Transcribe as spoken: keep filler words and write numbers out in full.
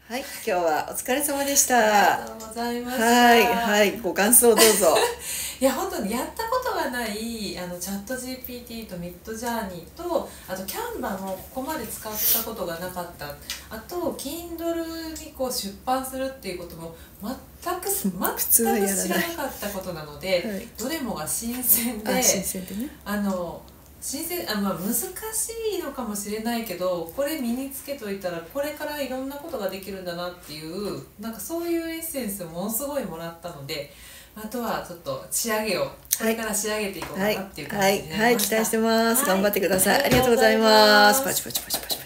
はい、今日はお疲れ様でした。 ありがとうございました。 はい、はい、ご感想どうぞ。 いや、本当にやったことがないあのチャット ジーピーティー とミッドジャーニーと、あとキャンバもここまで使ったことがなかった。あと Kindle にこう出版するっていうことも全く全く知らなかったことなので、はい、どれもが新鮮で、 新鮮でね、 あの新鮮あ、まあ、難しいのかもしれないけど、これ身につけといたらこれからいろんなことができるんだなっていう、なんかそういうエッセンスをものすごいもらったので、あとはちょっと仕上げをこれから仕上げていこうかなっていう感じになりました。 はい、はいはい、期待してます、 はい、 頑張ってください。ありがとうございます。パチパチパチパチ。